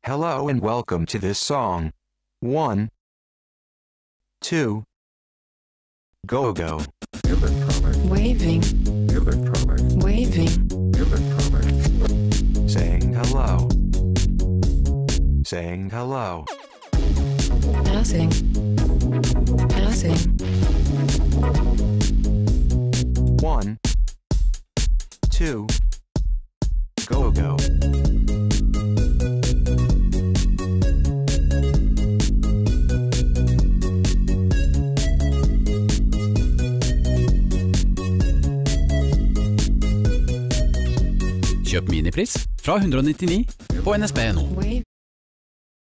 Hello and welcome to this song. 1, 2, go go. Electronic. Waving. Electronic. Waving. Electronic. Saying hello. Saying hello. Passing. Passing. 1, 2, go go. Kjøp minipris fra 199 på NSB nå. Waving.